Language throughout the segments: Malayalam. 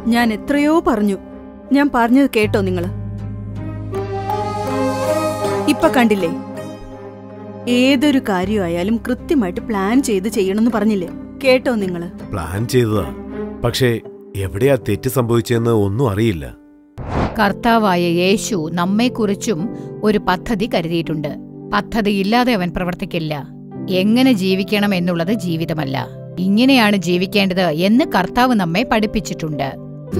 ഞാൻ എത്രയോ പറഞ്ഞു. ഞാൻ പറഞ്ഞത് കേട്ടോ നിങ്ങള്? ഇപ്പൊ കണ്ടില്ലേ, ഏതൊരു കാര്യമായാലും കൃത്യമായിട്ട് പ്ലാൻ ചെയ്ത് ചെയ്യണമെന്ന് പറഞ്ഞില്ലേ? കേട്ടോ നിങ്ങള്? പ്ലാൻ ചെയ്തതാ, പക്ഷേ എവിടെയാ തെറ്റ് സംഭവിച്ചെന്ന് ഒന്നും അറിയില്ല. കർത്താവായ യേശു നമ്മെക്കുറിച്ചും ഒരു പദ്ധതി കരുതിയിട്ടുണ്ട്. പദ്ധതിയില്ലാതെ അവൻ പ്രവർത്തിക്കില്ല. എങ്ങനെ ജീവിക്കണം എന്നുള്ളത് ജീവിതമല്ല, ഇങ്ങനെയാണ് ജീവിക്കേണ്ടത് എന്ന് കർത്താവ് നമ്മെ പഠിപ്പിച്ചിട്ടുണ്ട്.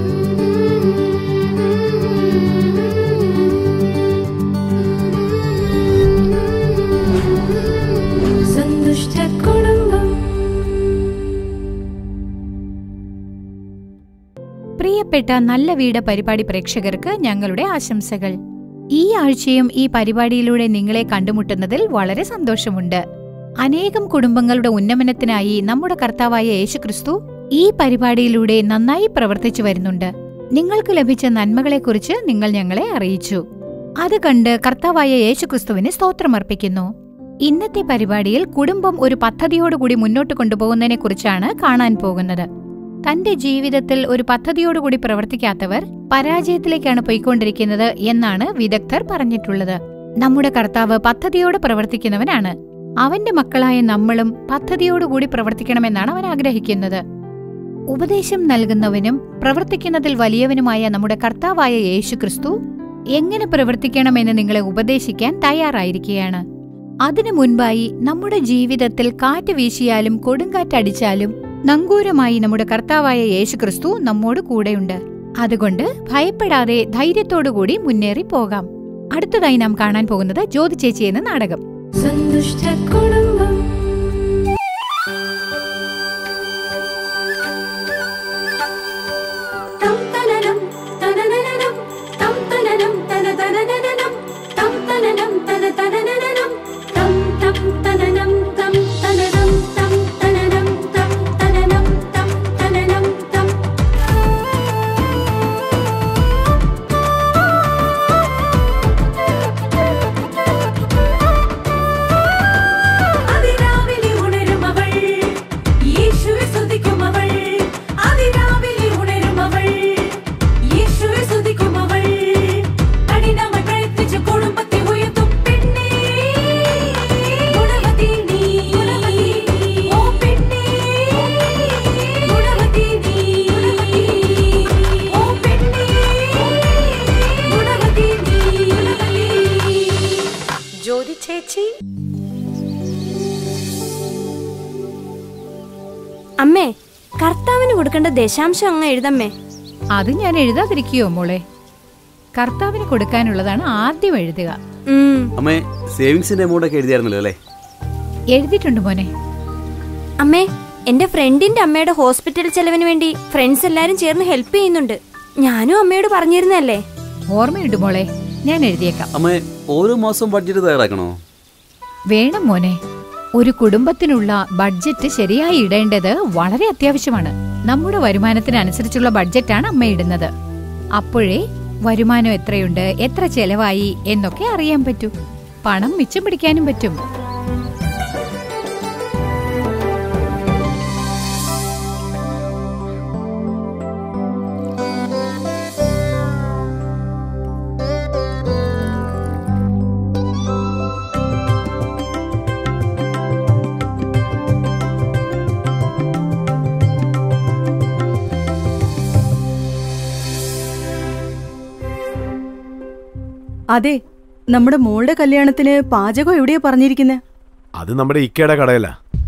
പ്രിയപ്പെട്ട നല്ല വീട് പരിപാടി പ്രേക്ഷകർക്ക് ഞങ്ങളുടെ ആശംസകൾ. ഈ ആഴ്ചയും ഈ പരിപാടിയിലൂടെ നിങ്ങളെ കണ്ടുമുട്ടുന്നതിൽ വളരെ സന്തോഷമുണ്ട്. അനേകം കുടുംബങ്ങളുടെ ഉന്നമനത്തിനായി നമ്മുടെ കർത്താവായ യേശുക്രിസ്തു ഈ പരിപാടിയിലൂടെ നന്നായി പ്രവർത്തിച്ചു വരുന്നുണ്ട്. നിങ്ങൾക്ക് ലഭിച്ച നന്മകളെക്കുറിച്ച് നിങ്ങൾ ഞങ്ങളെ അറിയിച്ചു. അത് കണ്ട് കർത്താവായ യേശുക്രിസ്തുവിന് സ്തോത്രമർപ്പിക്കുന്നു. ഇന്നത്തെ പരിപാടിയിൽ കുടുംബം ഒരു പദ്ധതിയോടുകൂടി മുന്നോട്ട് കൊണ്ടുപോകുന്നതിനെക്കുറിച്ചാണ് കാണാൻ പോകുന്നത്. തന്റെ ജീവിതത്തിൽ ഒരു പദ്ധതിയോടുകൂടി പ്രവർത്തിക്കാത്തവർ പരാജയത്തിലേക്കാണ് പോയിക്കൊണ്ടിരിക്കുന്നത് എന്നാണ് വിദഗ്ധർ പറഞ്ഞിട്ടുള്ളത്. നമ്മുടെ കർത്താവ് പദ്ധതിയോട് പ്രവർത്തിക്കുന്നവനാണ്. അവന്റെ മക്കളായ നമ്മളും പദ്ധതിയോടുകൂടി പ്രവർത്തിക്കണമെന്നാണ് അവൻ ആഗ്രഹിക്കുന്നത്. ഉപദേശം നൽകുന്നവനും പ്രവർത്തിക്കുന്നതിൽ വലിയവനുമായ നമ്മുടെ കർത്താവായ യേശുക്രിസ്തു എങ്ങനെ പ്രവർത്തിക്കണമെന്ന് നിങ്ങളെ ഉപദേശിക്കാൻ തയ്യാറായിരിക്കുകയാണ്. അതിനു മുൻപായി നമ്മുടെ ജീവിതത്തിൽ കാറ്റ് വീശിയാലും കൊടുങ്കാറ്റടിച്ചാലും നങ്കൂരമായി നമ്മുടെ കർത്താവായ യേശുക്രിസ്തു നമ്മോട് കൂടെയുണ്ട്. അതുകൊണ്ട് ഭയപ്പെടാതെ ധൈര്യത്തോടുകൂടി മുന്നേറി പോകാം. അടുത്തതായി നാം കാണാൻ പോകുന്നത് ജ്യോതി ചേച്ചി എന്ന നാടകം. അമ്മേ, കർത്താവിന് കൊടുക്കേണ്ട ദശാംശം അങ്ങ് എഴുതമ്മേ. അത് ഞാൻ എഴുതാതിരിക്കുകയോ മോളെ? കർത്താവിന് കൊടുക്കാനുള്ളതാണ് ആദ്യം എഴുതുക. അമ്മേ, സേവിങ്സിന്റെ എമൗണ്ട് ഒക്കെ എഴുതിയായിരുന്നല്ലോ അല്ലേ? എഴുതിയിട്ടുണ്ട് മോനെ. അമ്മേ, എന്റെ ഫ്രണ്ടിന്റെ അമ്മയുടെ ഹോസ്പിറ്റൽ ചെലവിന് വേണ്ടി ഫ്രണ്ട്സ് എല്ലാരും ചേർന്ന് ഹെൽപ്പ് ചെയ്യുന്നുണ്ട്. ഞാനും അമ്മയോട് പറഞ്ഞിരുന്നല്ലേ? ഓർമ്മയുണ്ട് മോളെ, ഞാൻ എഴുതിയേക്കാം. അമ്മേ, ഓരോ മാസവും ബഡ്ജറ്റ് തയ്യാറാക്കണോ? വേണം മോനെ. ഒരു കുടുംബത്തിനുള്ള ബഡ്ജറ്റ് ശരിയായി ഇടേണ്ടത് വളരെ അത്യാവശ്യമാണ്. നമ്മുടെ വരുമാനത്തിനനുസരിച്ചുള്ള ബഡ്ജറ്റാണ് അമ്മ ഇടുന്നത്. അപ്പോഴേ വരുമാനം എത്രയുണ്ട്, എത്ര ചെലവായി എന്നൊക്കെ അറിയാൻ പറ്റൂ. പണം മിച്ചം പിടിക്കാനും പറ്റും. അതെ, നമ്മുടെ മോളുടെ കല്യാണത്തിന് പാചകം എവിടെയാ പറഞ്ഞിരിക്കുന്നത്? അത് നമ്മുടെ ഇക്കയുടെ കടയില.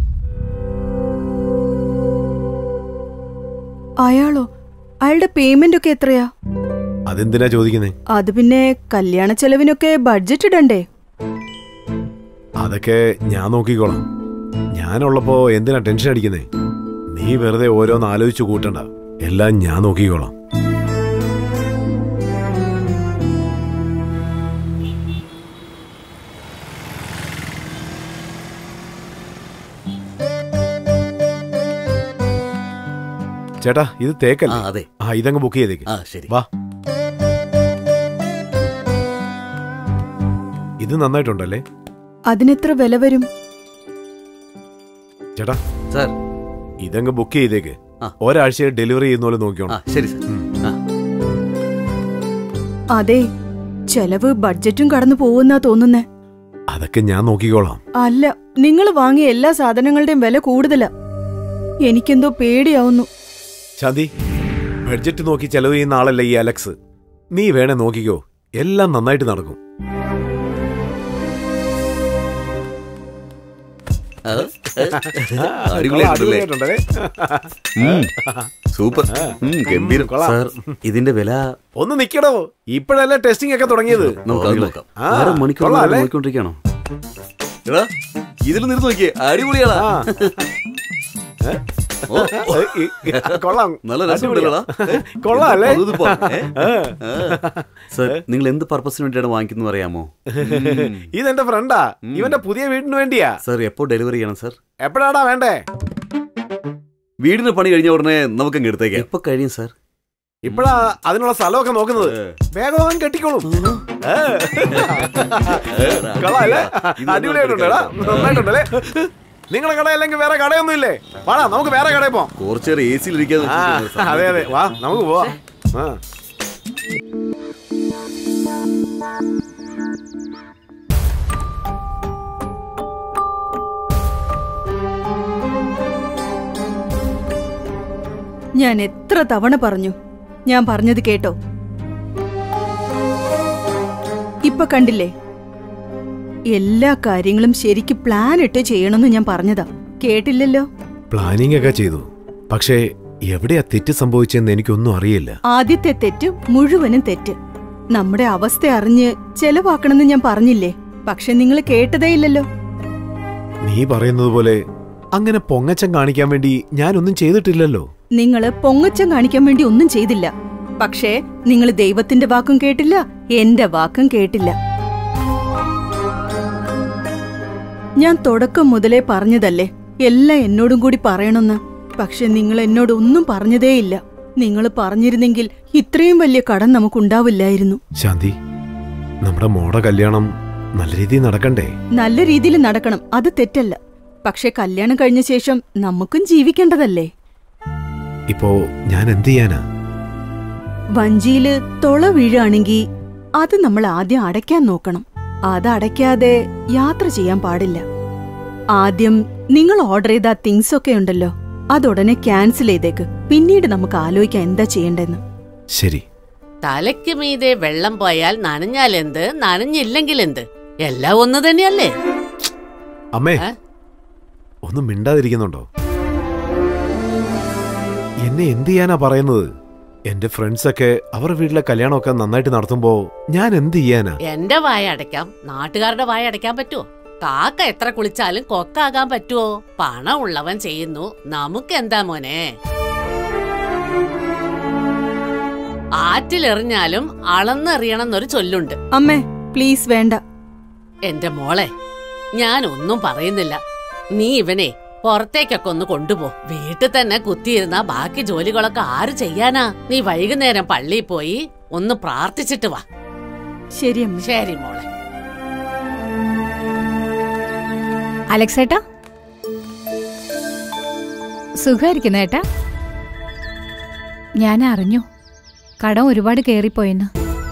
അയാളോ? അയാളുടെ പേയ്മെന്റ് ഒക്കെ എത്രയാ? അതെന്തിനാ ചോദിക്കുന്നേ? അത് പിന്നെ കല്യാണ ചെലവിനൊക്കെ ബഡ്ജറ്റ് ഇടണ്ടേ? അതൊക്കെ ഞാൻ നോക്കിക്കോളാം. ഞാനുള്ളപ്പോ എന്തിനാ ടെൻഷൻ അടിക്കുന്നേ? നീ വെറുതെ ഓരോന്ന് ആലോചിച്ചു കൂട്ടണ്ട, എല്ലാം ഞാൻ നോക്കിക്കോളാം. ചേട്ടാ, ഇത് തേക്കല്ലേ? അതെ. ഇതങ്ങ് ബുക്ക് ചെയ്തേക്ക്. വാ. ഇത് നന്നായിട്ടുണ്ടല്ലേ? അതിനെത്ര വില വരും? ചേട്ടാ, സാർ ഇതങ്ങ് ബുക്ക് ചെയ്തേക്ക്. ഒരാഴ്ച ഡെലിവറി ചെയ്യുന്ന പോലെ നോക്കിയോണം. ശരി സർ. അതെ, ചെലവ് ബഡ്ജറ്റും കടന്നു പോകുന്നാ തോന്നുന്നേ. അതൊക്കെ ഞാൻ നോക്കിക്കോളാം. അല്ല, നിങ്ങൾ വാങ്ങിയ എല്ലാ സാധനങ്ങളുടെയും വില കൂടുതലാ. എനിക്കെന്തോ പേടിയാവുന്നു. ശാന്തി, ബഡ്ജറ്റ് നോക്കി ചെലവ് ചെയ്യുന്ന ആളല്ല ഈ അലക്സ്. നീ വേണേ നോക്കിക്കോ, എല്ലാം നന്നായിട്ട് നടക്കും. സൂപ്പർ, ഗംഭീരം സാർ. ഇതിന്റെ വില ഒന്ന് നിക്കടോ, ഇപ്പോഴല്ലേ ടെസ്റ്റിംഗ് ഒക്കെ തുടങ്ങിയത്. നോക്കിക്കൊണ്ടിരിക്കണോ? ഇതിൽ നിർത്തി നോക്കിയേ, അടിപൊളിയാളാ. കൊള്ളാം, നല്ല രസമുണ്ടല്ലോ. കൊള്ളാല്ലേ? സർ, നിങ്ങൾ എന്ത് പർപ്പസിന് വേണ്ടിയാണ് വാങ്ങിക്കുന്നത് അറിയാമോ? ഇതെന്റെ ഫ്രണ്ടാ, ഇവന്റെ പുതിയ വീടിന് വേണ്ടിയാ. സർ, എപ്പോ ഡെലിവറി ചെയ്യണം സർ? എപ്പോഴാടാ വേണ്ടേ? വീടിന് പണി കഴിഞ്ഞ ഉടനെ നമുക്ക് എടുത്തേക്കാം. എപ്പോ കഴിയും സർ? ഇപ്പഴാ അതിനുള്ള സ്ഥലമൊക്കെ നോക്കുന്നത്. വേഗം കെട്ടിക്കോളും. അടിപൊളിയായിട്ടുണ്ടല്ലേ? നന്നായിട്ടുണ്ടല്ലേ? നിങ്ങളെ കട അല്ലെങ്കിൽ വേറെ കടയൊന്നും ഇല്ലേ? വാടാ, നമുക്ക് വേറെ കടയിൽ പോവാം. കുറച്ചേരം എ സിയിൽ ഇരിക്കാതെ. അതെ അതെ, വാ നമുക്ക് പോവാം. ഞാൻ എത്ര തവണ പറഞ്ഞു, ഞാൻ പറഞ്ഞത് കേട്ടോ? ഇപ്പൊ കണ്ടില്ലേ, എല്ലാ കാര്യങ്ങളും ശരിക്ക് പ്ലാൻ ഇട്ട് ചെയ്യണമെന്ന് ഞാൻ പറഞ്ഞതാ. കേട്ടില്ലല്ലോ. പ്ലാനിംഗ് ഒക്കെ ചെയ്തു, പക്ഷേ എവിടെയാ തെറ്റ് സംഭവിച്ചെന്ന് എനിക്കൊന്നും അറിയില്ല. ആദ്യത്തെ തെറ്റ് മുഴുവനും തെറ്റ്. നമ്മുടെ അവസ്ഥ അറിഞ്ഞ് ചെലവാക്കണമെന്ന് ഞാൻ പറഞ്ഞില്ലേ, പക്ഷെ നിങ്ങൾ കേട്ടതേ ഇല്ലല്ലോ. നീ പറയുന്നത് പോലെ അങ്ങനെ പൊങ്ങച്ചം കാണിക്കാൻ വേണ്ടി ഞാനൊന്നും ചെയ്തിട്ടില്ലല്ലോ. നിങ്ങള് പൊങ്ങച്ചം കാണിക്കാൻ വേണ്ടി ഒന്നും ചെയ്തില്ല, പക്ഷേ നിങ്ങൾ ദൈവത്തിന്റെ വാക്കും കേട്ടില്ല, എന്റെ വാക്കും കേട്ടില്ല. ഞാൻ തുടക്കം മുതലേ പറഞ്ഞതല്ലേ എല്ലാം എന്നോടും കൂടി പറയണമെന്ന്. പക്ഷെ നിങ്ങൾ എന്നോട് ഒന്നും പറഞ്ഞതേയില്ല. നിങ്ങൾ പറഞ്ഞിരുന്നെങ്കിൽ ഇത്രയും വലിയ കടം നമുക്കുണ്ടാവില്ലായിരുന്നു. ശാന്തി, നമ്മുടെ മോടെ കല്യാണം നല്ല രീതിയിൽ നടക്കണ്ടേ? നല്ല രീതിയിൽ നടക്കണം, അത് തെറ്റല്ല. പക്ഷെ കല്യാണം കഴിഞ്ഞ ശേഷം നമുക്കും ജീവിക്കേണ്ടതല്ലേ? ഇപ്പോ ഞാൻ എന്ത് ചെയ്യാനാ? വഞ്ചിയില് തുള വീഴാണെങ്കി അത് നമ്മൾ ആദ്യം അടയ്ക്കാൻ നോക്കണം. അത് അടയ്ക്കാതെ യാത്ര ചെയ്യാൻ പാടില്ല. ആദ്യം നിങ്ങൾ ഓർഡർ ചെയ്ത തിങ്സ് ഒക്കെ ഉണ്ടല്ലോ, അതുടനെ ക്യാൻസൽ ചെയ്തേക്ക്. പിന്നീട് നമുക്ക് ആലോചിക്കാം എന്താ ചെയ്യേണ്ടെന്ന്. ശരി. തലയ്ക്ക് മീതെ വെള്ളം പോയാൽ നനഞ്ഞാൽ എന്ത്, നനഞ്ഞില്ലെങ്കിൽ എന്ത്, എല്ലാം ഒന്ന് തന്നെയല്ലേ? അമ്മേ, ഒന്നും മിണ്ടാതിരിക്കുന്നുണ്ടോ? എന്നെ എന്ത് ചെയ്യാനാ പറയുന്നത്? എന്റെ ഫ്രണ്ട്സൊക്കെ അവരുടെ വീട്ടിലെ കല്യാണമൊക്കെ നന്നായിട്ട് നടത്തുമ്പോ ഞാൻ എന്ത് ചെയ്യാനാ? എന്റെ വായ അടയ്ക്കാം, നാട്ടുകാരുടെ വായ അടയ്ക്കാൻ പറ്റുമോ? കാക്ക എത്ര കുളിച്ചാലും കൊക്കാകാൻ പറ്റുമോ? പണം ഉള്ളവൻ ചെയ്യുന്നു, നമുക്കെന്താ മോനെ? ആറ്റിലെറിഞ്ഞാലും അളന്നെറിയണമെന്നൊരു ചൊല്ലുണ്ട്. അമ്മേ പ്ലീസ് വേണ്ട. എന്റെ മോളെ, ഞാനൊന്നും പറയുന്നില്ല. നീ ഇവനെ പുറത്തേക്കൊക്കെ ഒന്ന് കൊണ്ടുപോ. വീട്ടിൽ തന്നെ കുത്തിയിരുന്ന ബാക്കി ജോലികളൊക്കെ ആര് ചെയ്യാനാ? നീ വൈകുന്നേരം പള്ളിയിൽ പോയി ഒന്ന് പ്രാർത്ഥിച്ചിട്ട് വാ. ശരി അമ്മ. ശരി മോളെ. അലക്സേട്ടാ, സുഖായിരിക്കുന്നേട്ടാ? ഞാൻ അറിഞ്ഞു കടം ഒരുപാട് കേറിപ്പോയെന്ന്.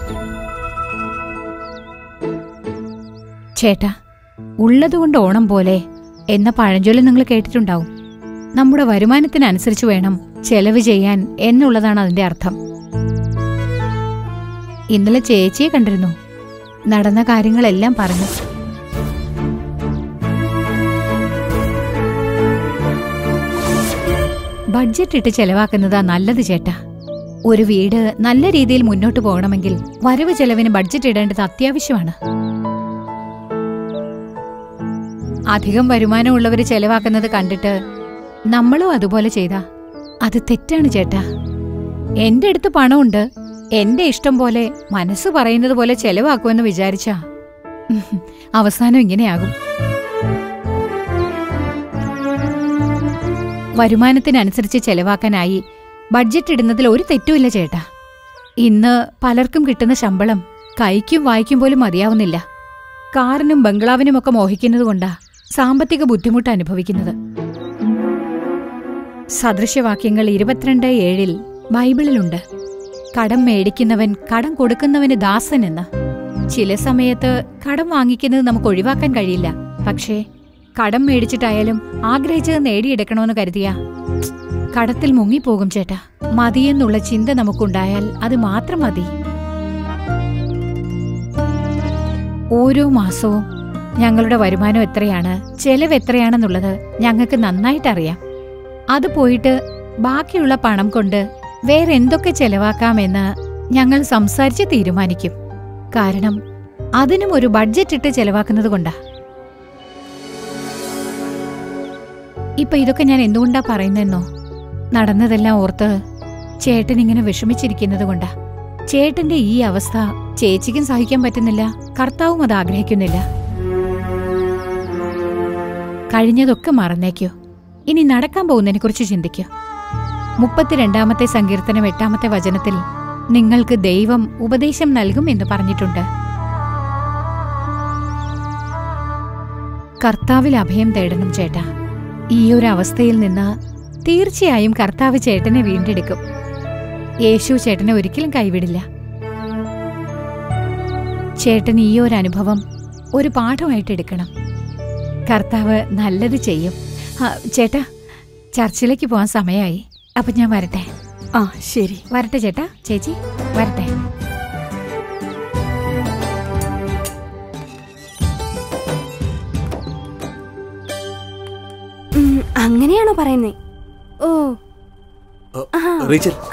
ചേട്ടാ, ഉള്ളതുകൊണ്ട് ഓണം പോലെ എന്ന പഴഞ്ചൊല്ല് നിങ്ങൾ കേട്ടിട്ടുണ്ടാവും. നമ്മുടെ വരുമാനത്തിനനുസരിച്ച് വേണം ചെലവ് ചെയ്യാൻ എന്നുള്ളതാണ് അതിന്റെ അർത്ഥം. ഇന്നലെ ചേച്ചിയെ കണ്ടിരുന്നു, നടന്ന കാര്യങ്ങളെല്ലാം പറഞ്ഞു. ബഡ്ജറ്റ് ഇട്ട് ചെലവാക്കുന്നതാ നല്ലത് ചേട്ടാ. ഒരു വീട് നല്ല രീതിയിൽ മുന്നോട്ട് പോകണമെങ്കിൽ വരവ് ചെലവിന് ബഡ്ജറ്റ് ഇടേണ്ടത് അത്യാവശ്യമാണ്. അധികം വരുമാനമുള്ളവര് ചെലവാക്കുന്നത് കണ്ടിട്ട് നമ്മളും അതുപോലെ ചെയ്താ അത് തെറ്റാണ് ചേട്ടാ. എന്റെ അടുത്ത് പണമുണ്ട്, എന്റെ ഇഷ്ടം പോലെ മനസ്സ് പറയുന്നത് പോലെ ചെലവാക്കുമെന്ന് വിചാരിച്ചാ അവസാനം ഇങ്ങനെയാകും. വരുമാനത്തിനനുസരിച്ച് ചെലവാക്കാനായി ബഡ്ജറ്റ് ഇടുന്നതിൽ ഒരു തെറ്റുമില്ല ചേട്ടാ. ഇന്ന് പലർക്കും കിട്ടുന്ന ശമ്പളം കൈക്കും വായിക്കും പോലും മതിയാവുന്നില്ല. കാറിനും ബംഗ്ലാവിനുമൊക്കെ മോഹിക്കുന്നത് കൊണ്ടാ സാമ്പത്തിക ബുദ്ധിമുട്ട് അനുഭവിക്കുന്നത്. സദൃശവാക്യങ്ങൾ 22:7 ബൈബിളിലുണ്ട്. കടം മേടിക്കുന്നവൻ കടം കൊടുക്കുന്നവന് ദാസനെന്ന്. ചില സമയത്ത് കടം വാങ്ങിക്കുന്നത് നമുക്ക് ഒഴിവാക്കാൻ കഴിയില്ല. പക്ഷേ കടം മേടിച്ചിട്ടായാലും ആഗ്രഹിച്ചത് നേടിയെടുക്കണമെന്ന് കരുതിയാ കടത്തിൽ മുങ്ങിപ്പോകും ചേട്ടാ. മതിയെന്നുള്ള ചിന്ത നമുക്കുണ്ടായാൽ അത് മാത്രം മതി. ഓരോ മാസവും ഞങ്ങളുടെ വരുമാനം എത്രയാണ്, ചെലവ് എത്രയാണെന്നുള്ളത് ഞങ്ങൾക്ക് നന്നായിട്ടറിയാം. അത് പോയിട്ട് ബാക്കിയുള്ള പണം കൊണ്ട് വേറെ എന്തൊക്കെ ചെലവാക്കാമെന്ന് ഞങ്ങൾ സംസാരിച്ച് തീരുമാനിക്കും. കാരണം അതിനും ഒരു ബഡ്ജറ്റ് ഇട്ട് ചെലവാക്കുന്നത് കൊണ്ടാ. ഇപ്പൊ ഇതൊക്കെ ഞാൻ എന്തുകൊണ്ടാ പറയുന്നെന്നോ, നടന്നതെല്ലാം ഓർത്ത് ചേട്ടൻ ഇങ്ങനെ വിഷമിച്ചിരിക്കുന്നത് കൊണ്ടാ. ചേട്ടന്റെ ഈ അവസ്ഥ ചേച്ചിക്കും സഹിക്കാൻ പറ്റുന്നില്ല, കർത്താവും അത് ആഗ്രഹിക്കുന്നില്ല. കഴിഞ്ഞതൊക്കെ മറന്നേക്കോ. ഇനി നടക്കാൻ പോകുന്നതിനെ കുറിച്ച് ചിന്തിക്കൂ. 32-ാമത്തെ സങ്കീർത്തനം 8-ാമത്തെ വചനത്തിൽ നിങ്ങൾക്ക് ദൈവം ഉപദേശം നൽകും എന്ന് പറഞ്ഞിട്ടുണ്ട്. കർത്താവിൽ അഭയം തേടണം ചേട്ടാ. ഈ ഒരു അവസ്ഥയിൽ നിന്ന് തീർച്ചയായും കർത്താവ് ചേട്ടനെ വീണ്ടെടുക്കും. യേശു ചേട്ടനെ ഒരിക്കലും കൈവിടില്ല. ചേട്ടൻ ഈ ഒരു അനുഭവം ഒരു പാഠമായിട്ട് എടുക്കണം. കർത്താവ് നല്ലത് ചെയ്യും. ചേട്ടാ, ചർച്ചിലേക്ക് പോകാൻ സമയമായി. അപ്പൊ ഞാൻ വരട്ടെ. ആ ശരി, വരട്ടെ ചേട്ടാ. ചേച്ചി വരട്ടെ. അങ്ങനെയാണോ പറയുന്നേ? ഓ റീച്ചൽ,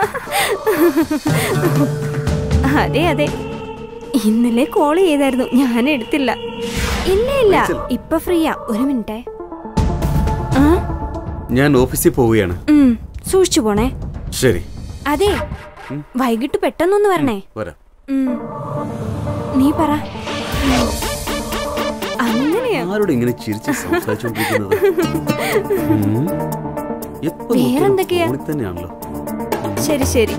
അതെ അതെ, ഇന്നലെ കോൾ ചെയ്തായിരുന്നു, ഞാൻ എടുത്തില്ല. ഇല്ല ഇപ്പൊ ഫ്രീയാ. ഒരു മിനിറ്റേ. ഞാൻ ഓഫീസിൽ പോവുകയാണ്. സൂക്ഷിച്ചു പോണേ. ശരി. അതെ, വൈകിട്ട് പെട്ടെന്നൊന്ന് വരണേ. വരാം. നീ പറ. അങ്ങനെയാ ആരോട് ഇങ്ങനെ ചിരിച്ച് സംസാരിച്ചോണ്ടിരിക്കുന്നത്? വേറെന്തൊക്കെയാ? തന്നെയാണല്ലോ. ശരി ശരി.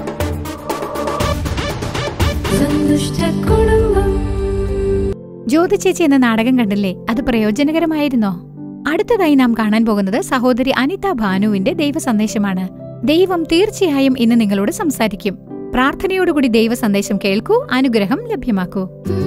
ജ്യോതി ചേച്ചി എന്ന നാടകം കണ്ടില്ലേ? അത് പ്രയോജനകരമായിരുന്നോ? അടുത്തതായി നാം കാണാൻ പോകുന്നത് സഹോദരി അനിത ഭാനുവിന്റെ ദൈവ സന്ദേശമാണ്. ദൈവം തീർച്ചയായും ഇന്ന് നിങ്ങളോട് സംസാരിക്കും. പ്രാർത്ഥനയോടുകൂടി ദൈവ സന്ദേശം കേൾക്കൂ, അനുഗ്രഹം ലഭ്യമാക്കൂ.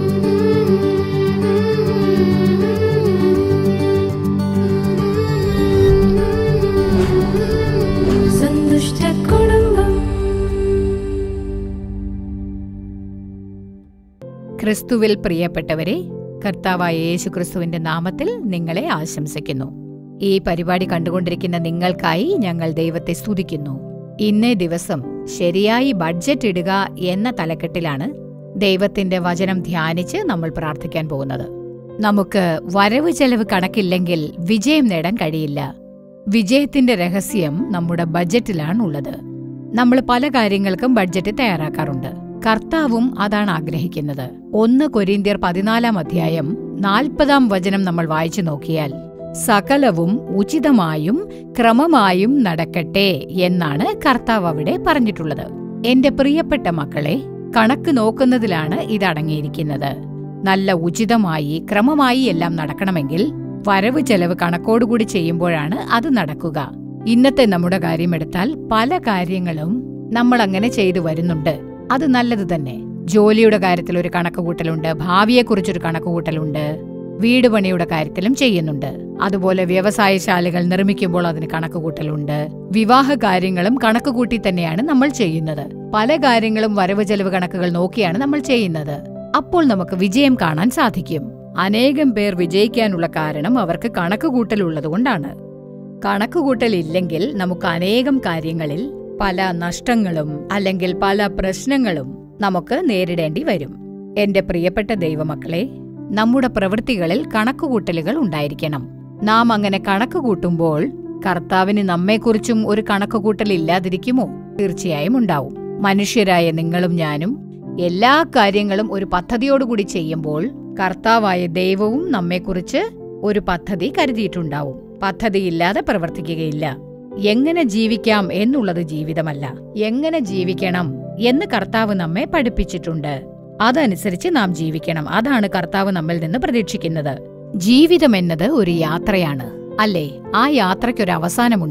ക്രിസ്തുവിൽ പ്രിയപ്പെട്ടവരെ, കർത്താവായ യേശുക്രിസ്തുവിന്റെ നാമത്തിൽ നിങ്ങളെ ആശംസിക്കുന്നു. ഈ പരിപാടി കണ്ടുകൊണ്ടിരിക്കുന്ന നിങ്ങൾക്കായി ഞങ്ങൾ ദൈവത്തെ സ്തുതിക്കുന്നു. ഇന്നേ ദിവസം ശരിയായി ബഡ്ജറ്റ് ഇടുക എന്ന തലക്കെട്ടിലാണ് ദൈവത്തിന്റെ വചനം ധ്യാനിച്ച് നമ്മൾ പ്രാർത്ഥിക്കാൻ പോകുന്നത്. നമുക്ക് വരവ് ചെലവ് കണക്കില്ലെങ്കിൽ വിജയം നേടാൻ കഴിയില്ല. വിജയത്തിന്റെ രഹസ്യം നമ്മുടെ ബഡ്ജറ്റിലാണുള്ളത്. നമ്മൾ പല കാര്യങ്ങൾക്കും ബഡ്ജറ്റ് തയ്യാറാക്കാറുണ്ട്. കർത്താവും അതാണ് ആഗ്രഹിക്കുന്നത്. 1 കൊരിന്ത്യർ 14-ാം അധ്യായം 40-ാം വചനം നമ്മൾ വായിച്ചു നോക്കിയാൽ സകലവും ഉചിതമായും ക്രമമായും നടക്കട്ടെ എന്നാണ് കർത്താവ് അവിടെ പറഞ്ഞിട്ടുള്ളത്. എന്റെ പ്രിയപ്പെട്ട മക്കളെ, കണക്ക് നോക്കുന്നതിലാണ് ഇതടങ്ങിയിരിക്കുന്നത്. നല്ല ഉചിതമായി ക്രമമായി എല്ലാം നടക്കണമെങ്കിൽ വരവ് ചെലവ് കണക്കോടുകൂടി ചെയ്യുമ്പോഴാണ് അത് നടക്കുക. ഇന്നത്തെ നമ്മുടെ കാര്യമെടുത്താൽ പല കാര്യങ്ങളും നമ്മൾ അങ്ങനെ ചെയ്തു വരുന്നുണ്ട്. അത് നല്ലത് തന്നെ. ജോലിയുടെ കാര്യത്തിൽ ഒരു കണക്കുകൂട്ടലുണ്ട്, ഭാവിയെക്കുറിച്ചൊരു കണക്കുകൂട്ടലുണ്ട്, വീട് പണിയുടെ കാര്യത്തിലും ചെയ്യുന്നുണ്ട്. അതുപോലെ വ്യവസായശാലകൾ നിർമ്മിക്കുമ്പോൾ അതിന് കണക്കുകൂട്ടലുണ്ട്. വിവാഹ കാര്യങ്ങളും കണക്കുകൂട്ടി തന്നെയാണ് നമ്മൾ ചെയ്യുന്നത്. പല കാര്യങ്ങളും വരവ് ചെലവ് കണക്കുകൾ നോക്കിയാണ് നമ്മൾ ചെയ്യുന്നത്. അപ്പോൾ നമുക്ക് വിജയം കാണാൻ സാധിക്കും. അനേകം പേർ വിജയിക്കാനുള്ള കാരണം അവർക്ക് കണക്കുകൂട്ടലുള്ളതുകൊണ്ടാണ്. കണക്കുകൂട്ടലില്ലെങ്കിൽ നമുക്ക് അനേകം കാര്യങ്ങളിൽ പല നഷ്ടങ്ങളും അല്ലെങ്കിൽ പല പ്രശ്നങ്ങളും നമുക്ക് നേരിടേണ്ടി വരും. എന്റെ പ്രിയപ്പെട്ട ദൈവമക്കളെ, നമ്മുടെ പ്രവൃത്തികളിൽ കണക്കുകൂട്ടലുകൾ ഉണ്ടായിരിക്കണം. നാം അങ്ങനെ കണക്കുകൂട്ടുമ്പോൾ കർത്താവിന് നമ്മെക്കുറിച്ചും ഒരു കണക്കുകൂട്ടൽ ഇല്ലാതിരിക്കുമോ? തീർച്ചയായും ഉണ്ടാവും. മനുഷ്യരായ നിങ്ങളും ഞാനും എല്ലാ കാര്യങ്ങളും ഒരു പദ്ധതിയോടുകൂടി ചെയ്യുമ്പോൾ കർത്താവായ ദൈവവും നമ്മെക്കുറിച്ച് ഒരു പദ്ധതി കരുതിയിട്ടുണ്ടാവും. പദ്ധതിയില്ലാതെ പ്രവർത്തിക്കുകയില്ല. എങ്ങനെ ജീവിക്കാം എന്നുള്ളത് ജീവിതമല്ല, എങ്ങനെ ജീവിക്കണം എന്ന് കർത്താവ് നമ്മെ പഠിപ്പിച്ചിട്ടുണ്ട്. അതനുസരിച്ച് നാം ജീവിക്കണം. അതാണ് കർത്താവ് നമ്മിൽ നിന്ന് പ്രതീക്ഷിക്കുന്നത്. ജീവിതം എന്നത് ഒരു യാത്രയാണ്, അല്ലേ? ആ യാത്രയ്ക്കൊരു അവസാനമുണ്ട്.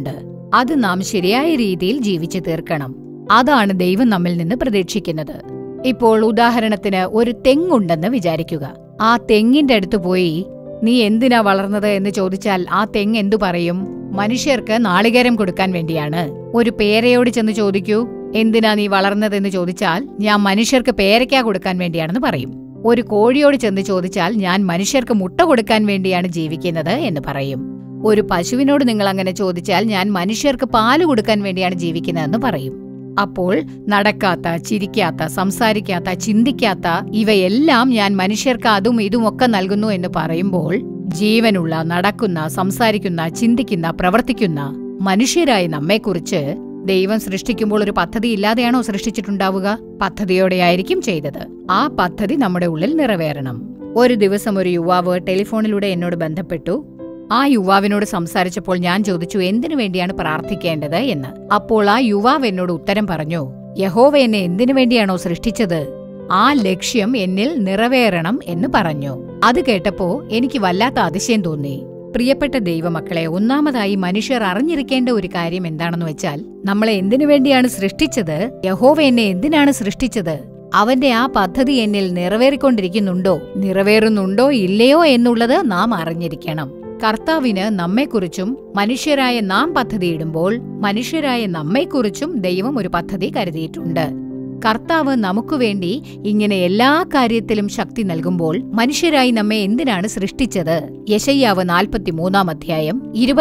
അത് നാം ശരിയായ രീതിയിൽ ജീവിച്ചു തീർക്കണം. അതാണ് ദൈവം നമ്മിൽ നിന്ന് പ്രതീക്ഷിക്കുന്നത്. ഇപ്പോൾ ഉദാഹരണത്തിന് ഒരു തെങ്ങുണ്ടെന്ന് വിചാരിക്കുക. ആ തെങ്ങിന്റെ അടുത്ത് പോയി നീ എന്തിനാ വളർന്നത് എന്ന് ചോദിച്ചാൽ ആ തെങ്ങ് എന്തു പറയും? മനുഷ്യർക്ക് നാളികേരം കൊടുക്കാൻ വേണ്ടിയാണ്. ഒരു പേരയോട് ചെന്ന് ചോദിക്കൂ, എന്തിനാ നീ വളർന്നതെന്ന് ചോദിച്ചാൽ ഞാൻ മനുഷ്യർക്ക് പേരയ്ക്ക കൊടുക്കാൻ വേണ്ടിയാണെന്ന് പറയും. ഒരു കോഴിയോട് ചെന്ന് ചോദിച്ചാൽ ഞാൻ മനുഷ്യർക്ക് മുട്ട കൊടുക്കാൻ വേണ്ടിയാണ് ജീവിക്കുന്നത് എന്ന് പറയും. ഒരു പശുവിനോട് നിങ്ങൾ അങ്ങനെ ചോദിച്ചാൽ ഞാൻ മനുഷ്യർക്ക് പാല് കൊടുക്കാൻ വേണ്ടിയാണ് ജീവിക്കുന്നതെന്ന് പറയും. അപ്പോൾ നടക്കാത്ത, ചിരിക്കാത്ത, സംസാരിക്കാത്ത, ചിന്തിക്കാത്ത ഇവയെല്ലാം ഞാൻ മനുഷ്യർക്ക് അതും ഇതുമൊക്കെ നൽകുന്നു എന്ന് പറയുമ്പോൾ ജീവനുള്ള, നടക്കുന്ന, സംസാരിക്കുന്ന, ചിന്തിക്കുന്ന, പ്രവർത്തിക്കുന്ന മനുഷ്യരായി നമ്മെക്കുറിച്ച് ദൈവം സൃഷ്ടിക്കുമ്പോൾ ഒരു പദ്ധതി ഇല്ലാതെയാണോ സൃഷ്ടിച്ചിട്ടുണ്ടാവുക? പദ്ധതിയോടെയായിരിക്കും ചെയ്തത്. ആ പദ്ധതി നമ്മുടെ ഉള്ളിൽ നിറവേറണം. ഒരു ദിവസം ഒരു യുവാവ് ടെലിഫോണിലൂടെ എന്നോട് ബന്ധപ്പെട്ടു. ആ യുവാവിനോട് സംസാരിച്ചപ്പോൾ ഞാൻ ചോദിച്ചു എന്തിനു വേണ്ടിയാണ് പ്രാർത്ഥിക്കേണ്ടത് എന്ന്. അപ്പോൾ ആ യുവാവ് എന്നോട് ഉത്തരം പറഞ്ഞു, യഹോവ എന്നെ എന്തിനു വേണ്ടിയാണോ സൃഷ്ടിച്ചത് ആ ലക്ഷ്യം എന്നിൽ നിറവേറണം എന്ന് പറഞ്ഞു. അത് കേട്ടപ്പോ എനിക്ക് വല്ലാത്ത അതിശയം തോന്നി. പ്രിയപ്പെട്ട ദൈവമക്കളെ, ഒന്നാമതായി മനുഷ്യർ അറിഞ്ഞിരിക്കേണ്ട ഒരു കാര്യം എന്താണെന്ന് വെച്ചാൽ നമ്മളെ എന്തിനു വേണ്ടിയാണ് സൃഷ്ടിച്ചത്, യഹോവ എന്നെ എന്തിനാണ് സൃഷ്ടിച്ചത്, അവന്റെ ആ പദ്ധതി എന്നിൽ നിറവേറിക്കൊണ്ടിരിക്കുന്നുണ്ടോ, നിറവേറുന്നുണ്ടോ ഇല്ലയോ എന്നുള്ളത് നാം അറിഞ്ഞിരിക്കണം. കർത്താവിന് നമ്മെക്കുറിച്ചും മനുഷ്യരായ നാം പദ്ധതിയിടുമ്പോൾ മനുഷ്യരായ നമ്മെക്കുറിച്ചും ദൈവം ഒരു പദ്ധതി കരുതിയിട്ടുണ്ട്. കർത്താവ് നമുക്കുവേണ്ടി ഇങ്ങനെ എല്ലാ കാര്യത്തിലും ശക്തി നൽകുമ്പോൾ മനുഷ്യരായി നമ്മെ എന്തിനാണ് സൃഷ്ടിച്ചത്? യെശയ്യാവ് 43 അധ്യായം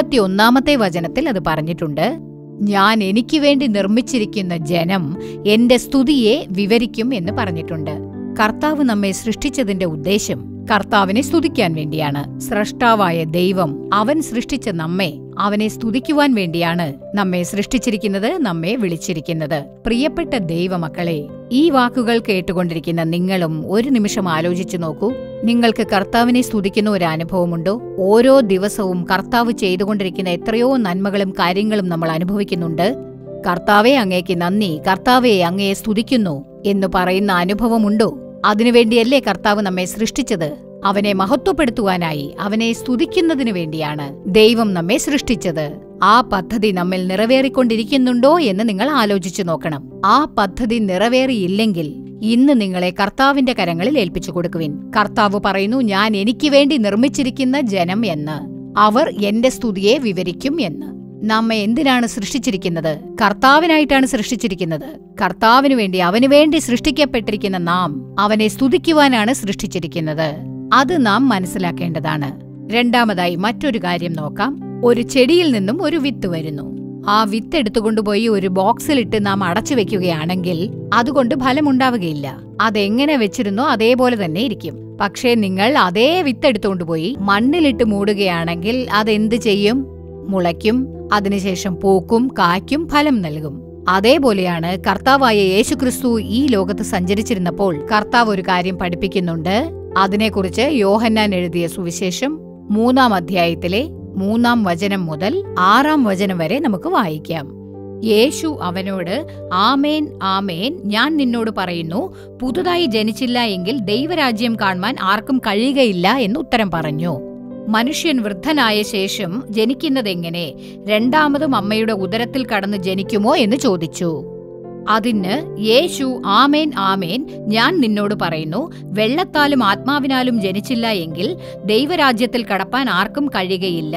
21 വചനത്തിൽ അത് പറഞ്ഞിട്ടുണ്ട്. ഞാൻ എനിക്ക് വേണ്ടി നിർമ്മിച്ചിരിക്കുന്ന ജനം എന്റെ സ്തുതിയെ വിവരിക്കും എന്ന് പറഞ്ഞിട്ടുണ്ട്. കർത്താവ് നമ്മെ സൃഷ്ടിച്ചതിന്റെ ഉദ്ദേശം കർത്താവിനെ സ്തുതിക്കാൻ വേണ്ടിയാണ്. സ്രഷ്ടാവായ ദൈവം അവൻ സൃഷ്ടിച്ച നമ്മെ അവനെ സ്തുതിക്കുവാൻ വേണ്ടിയാണ് നമ്മെ സൃഷ്ടിച്ചിരിക്കുന്നത്, നമ്മെ വിളിച്ചിരിക്കുന്നത്. പ്രിയപ്പെട്ട ദൈവമക്കളെ, ഈ വാക്കുകൾ കേട്ടുകൊണ്ടിരിക്കുന്ന നിങ്ങളും ഒരു നിമിഷം ആലോചിച്ചു നോക്കൂ. നിങ്ങൾക്ക് കർത്താവിനെ സ്തുതിക്കുന്ന ഒരു അനുഭവമുണ്ടോ? ഓരോ ദിവസവും കർത്താവ് ചെയ്തുകൊണ്ടിരിക്കുന്ന എത്രയോ നന്മകളും കാര്യങ്ങളും നമ്മൾ അനുഭവിക്കുന്നുണ്ട്. കർത്താവെ അങ്ങേക്ക് നന്ദി, കർത്താവെ അങ്ങയെ സ്തുതിക്കുന്നു എന്ന് പറയുന്ന അനുഭവമുണ്ടോ? അതിനുവേണ്ടിയല്ലേ കർത്താവ് നമ്മെ സൃഷ്ടിച്ചത്? അവനെ മഹത്വപ്പെടുത്തുവാനായി, അവനെ സ്തുതിക്കുന്നതിനു വേണ്ടിയാണ് ദൈവം നമ്മെ സൃഷ്ടിച്ചത്. ആ പദ്ധതി നമ്മിൽ നിറവേറിക്കൊണ്ടിരിക്കുന്നുണ്ടോ എന്ന് നിങ്ങൾ ആലോചിച്ചു നോക്കണം. ആ പദ്ധതി നിറവേറിയില്ലെങ്കിൽ ഇന്ന് നിങ്ങളെ കർത്താവിന്റെ കരങ്ങളിൽ ഏൽപ്പിച്ചു കൊടുക്കുവിൻ. കർത്താവ് പറയുന്നു, ഞാൻ എനിക്ക് വേണ്ടി നിർമ്മിച്ചിരിക്കുന്ന ജനം എന്ന്, അവർ എന്റെ സ്തുതിയെ വിവരിക്കും എന്ന്. നമ്മെ എന്തിനാണ് സൃഷ്ടിച്ചിരിക്കുന്നത്? കർത്താവിനായിട്ടാണ് സൃഷ്ടിച്ചിരിക്കുന്നത്. കർത്താവിനു വേണ്ടി, അവനു വേണ്ടി സൃഷ്ടിക്കപ്പെട്ടിരിക്കുന്ന നാം അവനെ സ്തുതിക്കുവാനാണ് സൃഷ്ടിച്ചിരിക്കുന്നത്. അത് നാം മനസ്സിലാക്കേണ്ടതാണ്. രണ്ടാമതായി മറ്റൊരു കാര്യം നോക്കാം. ഒരു ചെടിയിൽ നിന്നും ഒരു വിത്ത് വരുന്നു. ആ വിത്ത് എടുത്തുകൊണ്ടുപോയി ഒരു ബോക്സിലിട്ട് നാം അടച്ചു വെക്കുകയാണെങ്കിൽ അതുകൊണ്ട് ഫലമുണ്ടാവുകയില്ല. അതെങ്ങനെ വെച്ചിരുന്നോ അതേപോലെ തന്നെ ഇരിക്കും. പക്ഷേ നിങ്ങൾ അതേ വിത്ത് എടുത്തുകൊണ്ടുപോയി മണ്ണിലിട്ട് മൂടുകയാണെങ്കിൽ അതെന്ത് ചെയ്യും? മുളയ്ക്കും, അതിനുശേഷം പൂക്കും, കായ്ക്കും, ഫലം നൽകും. അതേപോലെയാണ് കർത്താവായ യേശുക്രിസ്തു ഈ ലോകത്ത് സഞ്ചരിച്ചിരുന്നപ്പോൾ കർത്താവ് ഒരു കാര്യം പഠിപ്പിക്കുന്നുണ്ട്. അതിനെക്കുറിച്ച് യോഹന്നാൻ എഴുതിയ സുവിശേഷം 3 അധ്യായത്തിലെ 3 വചനം മുതൽ 6 വചനം വരെ നമുക്ക് വായിക്കാം. യേശു അവനോട്, ആമേൻ ആമേൻ ഞാൻ നിന്നോട് പറയുന്നു, പുതുതായി ജനിച്ചില്ല എങ്കിൽ ദൈവരാജ്യം കാണുവാൻ ആർക്കും കഴിയുകയില്ല എന്ന് ഉത്തരം പറഞ്ഞു. മനുഷ്യൻ വൃദ്ധനായ ശേഷം ജനിക്കുന്നതെങ്ങനെ? രണ്ടാമതും അമ്മയുടെ ഉദരത്തിൽ കടന്ന് ജനിക്കുമോ എന്ന് ചോദിച്ചു. അതിന് യേശു, ആമേൻ ആമേൻ ഞാൻ നിന്നോട് പറയുന്നു, വെള്ളത്താലും ആത്മാവിനാലും ജനിച്ചില്ല എങ്കിൽ ദൈവരാജ്യത്തിൽ കടപ്പാൻ ആർക്കും കഴിയുകയില്ല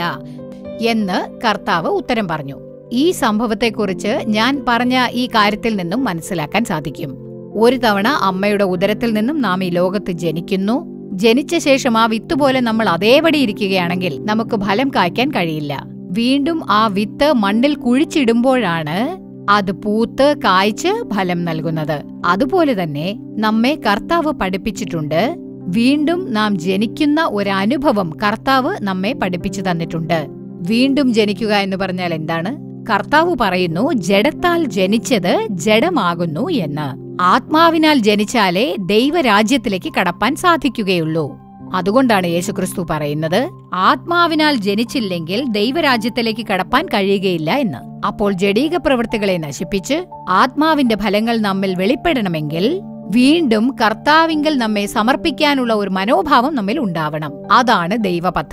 എന്ന് കർത്താവ് ഉത്തരം പറഞ്ഞു. ഈ സംഭവത്തെക്കുറിച്ച് ഞാൻ പറഞ്ഞ ഈ കാര്യത്തിൽ നിന്നും മനസ്സിലാക്കാൻ സാധിക്കും. ഒരു തവണ അമ്മയുടെ ഉദരത്തിൽ നിന്നും നാം ഈ ലോകത്ത് ജനിക്കുന്നു. ജനിച്ച ശേഷം ആ വിത്ത് പോലെ നമ്മൾ അതേപടി ഇരിക്കുകയാണെങ്കിൽ നമുക്ക് ഫലം കായ്ക്കാൻ കഴിയില്ല. വീണ്ടും ആ വിത്ത് മണ്ണിൽ കുഴിച്ചിടുമ്പോഴാണ് അത് പൂത്ത് കായ്ച്ച് ഫലം നൽകുന്നത്. അതുപോലെ തന്നെ നമ്മെ കർത്താവ് പഠിപ്പിച്ചിട്ടുണ്ട്. വീണ്ടും നാം ജനിക്കുന്ന ഒരനുഭവം കർത്താവ് നമ്മെ പഠിപ്പിച്ചു തന്നിട്ടുണ്ട്. വീണ്ടും ജനിക്കുക എന്ന് പറഞ്ഞാൽ എന്താണ്? കർത്താവ് പറയുന്നു, ജഡത്താൽ ജനിച്ചത് ജഡമാകുന്നു എന്ന്. ആത്മാവിനാൽ ജനിച്ചാലേ ദൈവരാജ്യത്തിലേക്ക് കടപ്പാൻ സാധിക്കുകയുള്ളൂ. അതുകൊണ്ടാണ് യേശുക്രിസ്തു പറയുന്നത്, ആത്മാവിനാൽ ജനിച്ചില്ലെങ്കിൽ ദൈവരാജ്യത്തിലേക്ക് കടപ്പാൻ കഴിയുകയില്ല എന്ന്. അപ്പോൾ ജഡീക പ്രവൃത്തികളെ നശിപ്പിച്ച് ആത്മാവിന്റെ ഫലങ്ങൾ നമ്മിൽ വെളിപ്പെടണമെങ്കിൽ വീണ്ടും കർത്താവിങ്കൽ നമ്മെ സമർപ്പിക്കാനുള്ള ഒരു മനോഭാവം നമ്മിൽ ഉണ്ടാവണം. അതാണ് ദൈവ പദ്ധതി.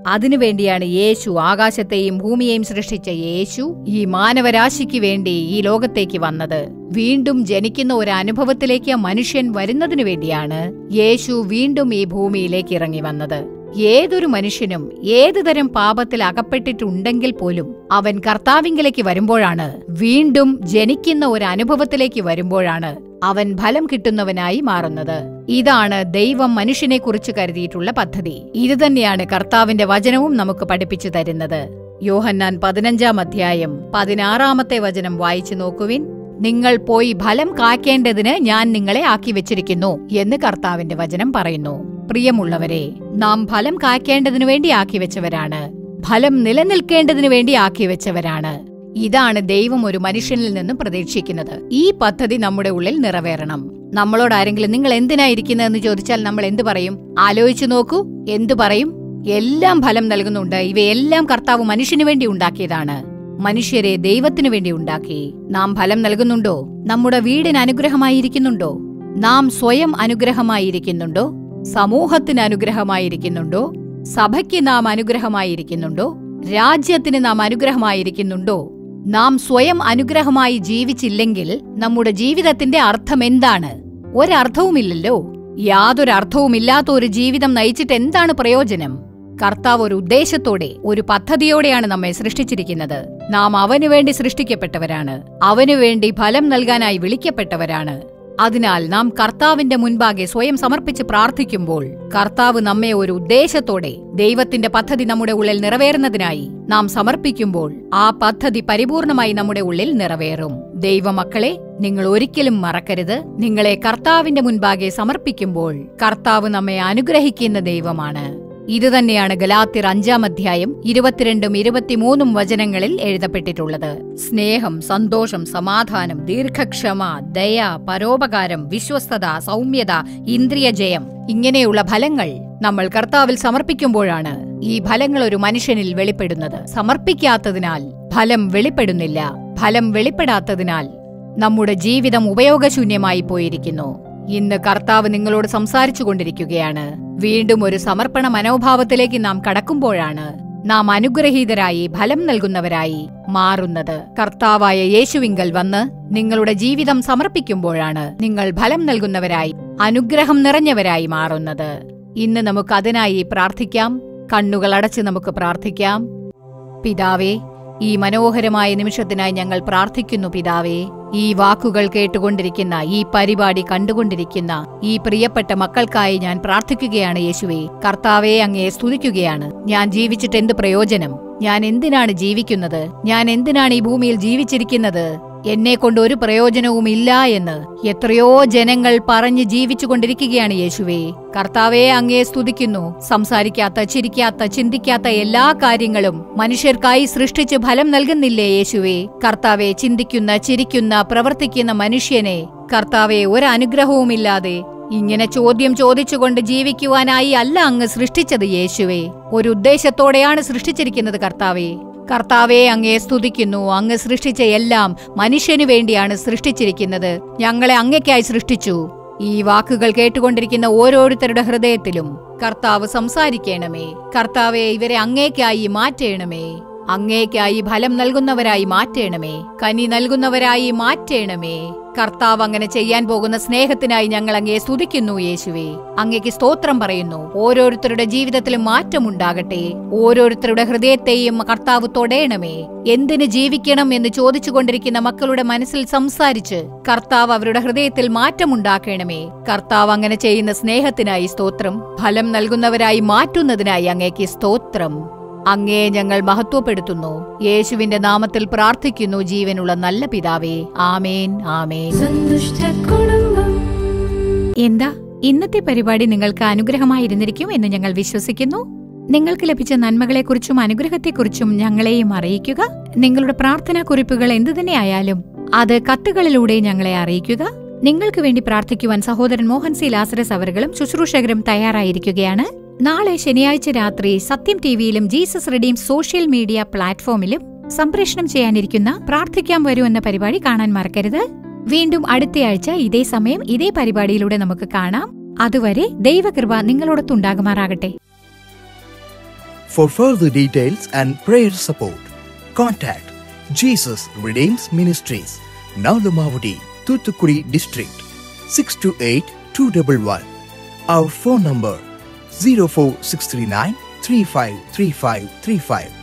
അതിനുവേണ്ടിയാണ് യേശു, ആകാശത്തെയും ഭൂമിയെയും സൃഷ്ടിച്ച യേശു ഈ മാനവരാശിക്ക് വേണ്ടി ഈ ലോകത്തേക്ക് വന്നത്. വീണ്ടും ജനിക്കുന്ന ഒരു അനുഭവത്തിലേക്ക് മനുഷ്യൻ വരുന്നതിനു വേണ്ടിയാണ് യേശു വീണ്ടും ഈ ഭൂമിയിലേക്ക് ഇറങ്ങി വന്നത്. ഏതൊരു മനുഷ്യനും ഏതുതരം പാപത്തിൽ അകപ്പെട്ടിട്ടുണ്ടെങ്കിൽ പോലും അവൻ കർത്താവിങ്കലേക്ക് വരുമ്പോഴാണ്, വീണ്ടും ജനിക്കുന്ന ഒരു അനുഭവത്തിലേക്ക് വരുമ്പോഴാണ് അവൻ ഫലം കിട്ടുന്നവനായി മാറുന്നത്. ഇതാണ് ദൈവം മനുഷ്യനെക്കുറിച്ച് കരുതിയിട്ടുള്ള പദ്ധതി. ഇതുതന്നെയാണ് കർത്താവിന്റെ വചനവും നമുക്ക് പഠിപ്പിച്ചു തരുന്നത്. യോഹന്നാൻ 15-ാം അധ്യായം 16-ാമത്തെ വചനം വായിച്ചു നോക്കുവിൻ. നിങ്ങൾ പോയി ഫലം കായ്ക്കേണ്ടതിന് ഞാൻ നിങ്ങളെ ആക്കി വെച്ചിരിക്കുന്നു എന്ന് കർത്താവിന്റെ വചനം പറയുന്നു. പ്രിയമുള്ളവരെ, നാം ഫലം കായ്ക്കേണ്ടതിനു വേണ്ടി ആക്കി വെച്ചവരാണ്. ഫലം നിലനിൽക്കേണ്ടതിനു വേണ്ടി ആക്കി വെച്ചവരാണ്. ഇതാണ് ദൈവം ഒരു മനുഷ്യനിൽ നിന്നും പ്രതീക്ഷിക്കുന്നത്. ഈ പദ്ധതി നമ്മുടെ ഉള്ളിൽ നിറവേറണം. നമ്മളോട് ആരെങ്കിലും നിങ്ങൾ എന്തിനായിരിക്കുന്നതെന്ന് ചോദിച്ചാൽ നമ്മൾ എന്തു പറയും? ആലോചിച്ചു നോക്കൂ, എന്തു പറയും? എല്ലാം ഫലം നൽകുന്നുണ്ട്. ഇവയെല്ലാം കർത്താവ് മനുഷ്യനു വേണ്ടി ഉണ്ടാക്കിയതാണ്. മനുഷ്യരെ ദൈവത്തിനു വേണ്ടി ഉണ്ടാക്കി. നാം ഫലം നൽകുന്നുണ്ടോ? നമ്മുടെ വീടിന് അനുഗ്രഹമായിരിക്കുന്നുണ്ടോ? നാം സ്വയം അനുഗ്രഹമായിരിക്കുന്നുണ്ടോ? സമൂഹത്തിന് അനുഗ്രഹമായിരിക്കുന്നുണ്ടോ? സഭയ്ക്ക് നാം അനുഗ്രഹമായിരിക്കുന്നുണ്ടോ? രാജ്യത്തിന് നാം അനുഗ്രഹമായിരിക്കുന്നുണ്ടോ? നാം സ്വയം അനുഗ്രഹമായി ജീവിച്ചില്ലെങ്കിൽ നമ്മുടെ ജീവിതത്തിന്റെ അർത്ഥം എന്താണ്? ഒരർത്ഥവുമില്ലല്ലോ. യാതൊരർത്ഥവുമില്ലാത്ത ഒരു ജീവിതം നയിച്ചിട്ട് എന്താണ് പ്രയോജനം? കർത്താവ് ഒരു ഉദ്ദേശത്തോടെ, ഒരു പദ്ധതിയോടെയാണ് നമ്മെ സൃഷ്ടിച്ചിരിക്കുന്നത്. നാം അവനു വേണ്ടി സൃഷ്ടിക്കപ്പെട്ടവരാണ്. അവനു വേണ്ടി ഫലം നൽകാനായി വിളിക്കപ്പെട്ടവരാണ്. അതിനാൽ നാം കർത്താവിന്റെ മുൻപാകെ സ്വയം സമർപ്പിച്ച് പ്രാർത്ഥിക്കുമ്പോൾ കർത്താവ് നമ്മെ ഒരു ഉദ്ദേശത്തോടെ, ദൈവത്തിന്റെ പദ്ധതി നമ്മുടെ ഉള്ളിൽ നിറവേറുന്നതിനായി നാം സമർപ്പിക്കുമ്പോൾ ആ പദ്ധതി പരിപൂർണമായി നമ്മുടെ ഉള്ളിൽ നിറവേറും. ദൈവമക്കളെ, നിങ്ങൾ ഒരിക്കലും മറക്കരുത്, നിങ്ങളെ കർത്താവിന്റെ മുൻപാകെ സമർപ്പിക്കുമ്പോൾ കർത്താവ് നമ്മെ അനുഗ്രഹിക്കുന്ന ദൈവമാണ്. ഇതുതന്നെയാണ് ഗലാത്യർ 5-ാം അധ്യായം 22-ഉം 23-ഉം വചനങ്ങളിൽ എഴുതപ്പെട്ടിട്ടുള്ളത്. സ്നേഹം, സന്തോഷം, സമാധാനം, ദീർഘക്ഷമ, ദയ, പരോപകാരം, വിശ്വസ്തത, സൗമ്യത, ഇന്ദ്രിയജയം, ഇങ്ങനെയുള്ള ഫലങ്ങൾ നമ്മൾ കർത്താവിൽ സമർപ്പിക്കുമ്പോഴാണ് ഈ ഫലങ്ങൾ ഒരു മനുഷ്യനിൽ വെളിപ്പെടുന്നത്. സമർപ്പിക്കാത്തതിനാൽ ഫലം വെളിപ്പെടുന്നില്ല. ഫലം വെളിപ്പെടാത്തതിനാൽ നമ്മുടെ ജീവിതം ഉപയോഗശൂന്യമായി പോയിരിക്കുന്നു. ഇന്ന് കർത്താവ് നിങ്ങളോട് സംസാരിച്ചു കൊണ്ടിരിക്കുകയാണ്. വീണ്ടും ഒരു സമർപ്പണ മനോഭാവത്തിലേക്ക് നാം കടക്കുമ്പോഴാണ് നാം അനുഗ്രഹീതരായി, ഫലം നൽകുന്നവരായി മാറുന്നത്. കർത്താവായ യേശുവിങ്കൽ വന്ന് നിങ്ങളുടെ ജീവിതം സമർപ്പിക്കുമ്പോഴാണ് നിങ്ങൾ ഫലം നൽകുന്നവരായി, അനുഗ്രഹം നിറഞ്ഞവരായി മാറുന്നത്. ഇന്ന് നമുക്ക് അതിനായി പ്രാർത്ഥിക്കാം. കണ്ണുകളടച്ച് നമുക്ക് പ്രാർത്ഥിക്കാം. പിതാവേ, ഈ മനോഹരമായ നിമിഷത്തിനായി ഞങ്ങൾ പ്രാർത്ഥിക്കുന്നു. പിതാവേ, ഈ വാക്കുകൾ കേട്ടുകൊണ്ടിരിക്കുന്ന, ഈ പരിപാടി കണ്ടുകൊണ്ടിരിക്കുന്ന ഈ പ്രിയപ്പെട്ട മക്കൾക്കായി ഞാൻ പ്രാർത്ഥിക്കുകയാണ്. യേശുവേ, കർത്താവേ, അങ്ങയെ സ്തുതിക്കുകയാണ്. ഞാൻ ജീവിച്ചിട്ട് എന്ത് പ്രയോജനം? ഞാൻ എന്തിനാണ് ജീവിക്കുന്നത്? ഞാൻ എന്തിനാണ് ഈ ഭൂമിയിൽ ജീവിച്ചിരിക്കുന്നത്? എന്നെക്കൊണ്ട് ഒരു പ്രയോജനവുമില്ല എന്ന് എത്രയോ ജനങ്ങൾ പറഞ്ഞ് ജീവിച്ചു കൊണ്ടിരിക്കുകയാണ്. യേശുവേ, കർത്താവേ, അങ്ങയെ സ്തുതിക്കുന്നു. സംസാരിക്കാത്ത, ചിരിക്കാത്ത, ചിന്തിക്കാത്ത എല്ലാ കാര്യങ്ങളും മനുഷ്യർക്കായി സൃഷ്ടിച്ച് ഫലം നൽകുന്നില്ലേ യേശുവേ? കർത്താവേ, ചിന്തിക്കുന്ന, ചിരിക്കുന്ന, പ്രവർത്തിക്കുന്ന മനുഷ്യനെ കർത്താവേ ഒരനുഗ്രഹവുമില്ലാതെ ഇങ്ങനെ ചോദ്യം ചോദിച്ചുകൊണ്ട് ജീവിക്കുവാനായി അല്ല അങ്ങ് സൃഷ്ടിച്ചത് യേശുവേ. ഒരു ഉദ്ദേശത്തോടെയാണ് സൃഷ്ടിച്ചിരിക്കുന്നത് കർത്താവേ. കർത്താവേ, അങ്ങയെ സ്തുതിക്കുന്നു. അങ്ങ് സൃഷ്ടിച്ച എല്ലാം മനുഷ്യനു വേണ്ടിയാണ് സൃഷ്ടിച്ചിരിക്കുന്നത്. ഞങ്ങളെ അങ്ങയ്ക്കായി സൃഷ്ടിച്ചു. ഈ വാക്കുകൾ കേട്ടുകൊണ്ടിരിക്കുന്ന ഓരോരുത്തരുടെ ഹൃദയത്തിലും കർത്താവ് സംസാരിക്കണമേ. കർത്താവെ, ഇവരെ അങ്ങേക്കായി മാറ്റേണമേ. അങ്ങേക്കായി ഫലം നൽകുന്നവരായി മാറ്റേണമേ. കനി നൽകുന്നവരായി മാറ്റേണമേ. കർത്താവ് അങ്ങനെ ചെയ്യാൻ പോകുന്ന സ്നേഹത്തിനായി ഞങ്ങൾ അങ്ങയെ സ്തുതിക്കുന്നു യേശുവേ. അങ്ങയ്ക്ക് സ്തോത്രം പറയുന്നു. ഓരോരുത്തരുടെ ജീവിതത്തിലും മാറ്റമുണ്ടാകട്ടെ. ഓരോരുത്തരുടെ ഹൃദയത്തെയും കർത്താവ് തൊടയണമേ. എന്തിന് ജീവിക്കണം എന്ന് ചോദിച്ചുകൊണ്ടിരിക്കുന്ന മക്കളുടെ മനസ്സിൽ സംസാരിച്ച് കർത്താവ് അവരുടെ ഹൃദയത്തിൽ മാറ്റമുണ്ടാക്കണമേ. കർത്താവ് അങ്ങനെ ചെയ്യുന്ന സ്നേഹത്തിനായി സ്തോത്രം. ഫലം നൽകുന്നവരായി മാറ്റുന്നതിനായി അങ്ങേക്ക് സ്തോത്രം. അങ്ങയെ ഞങ്ങൾ മഹത്വപ്പെടുത്തുന്നു. യേശുവിന്റെ നാമത്തിൽ പ്രാർത്ഥിക്കുന്നു, ജീവനുള്ള നല്ല പിതാവേ. ആമേൻ, ആമേൻ. എന്താ ഇന്നത്തെ പരിപാടി നിങ്ങൾക്ക് അനുഗ്രഹമായിരുന്നിരിക്കും എന്ന് ഞങ്ങൾ വിശ്വസിക്കുന്നു. നിങ്ങൾക്ക് ലഭിച്ച നന്മകളെക്കുറിച്ചും അനുഗ്രഹത്തെക്കുറിച്ചും ഞങ്ങളെയും അറിയിക്കുക. നിങ്ങളുടെ പ്രാർത്ഥനാ കുറിപ്പുകൾ എന്തുതന്നെയായാലും അത് കത്തുകളിലൂടെ ഞങ്ങളെ അറിയിക്കുക. നിങ്ങൾക്ക് വേണ്ടി പ്രാർത്ഥിക്കുവാൻ സഹോദരൻ മോഹൻ സി ലാസറസ് അവர்களுം ശുശ്രൂഷകരും തയ്യാറായിരിക്കുകയാണ്. നാളെ ശനിയാഴ്ച രാത്രി സത്യം ടിവിയിലും ജീസസ് റെഡീം സോഷ്യൽ മീഡിയ പ്ലാറ്റ്ഫോമിലും സംപ്രേഷണം ചെയ്യാനിരിക്കുന്ന പ്രാർത്ഥിക്കാൻ വരൂ എന്ന പരിപാടി കാണാൻ മറക്കരുത്. വീണ്ടും അടുത്തയാഴ്ച ഇതേ സമയം ഇതേ പരിപാടിയിലൂടെ നമുക്ക് കാണാം. അതുവരെ ദൈവകൃപ നിങ്ങളോടൊത്തുണ്ടാകുമാറാകട്ടെ. For further details and prayer support, contact Jesus Redeems Ministries, Nalamavadi, Thuthukudi District, 628-211. Our phone number 04639 353535.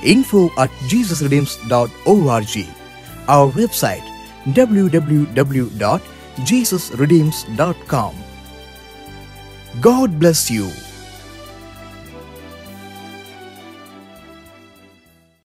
info@jesusredeems.org. Our website www.jesusredeems.com. God bless you.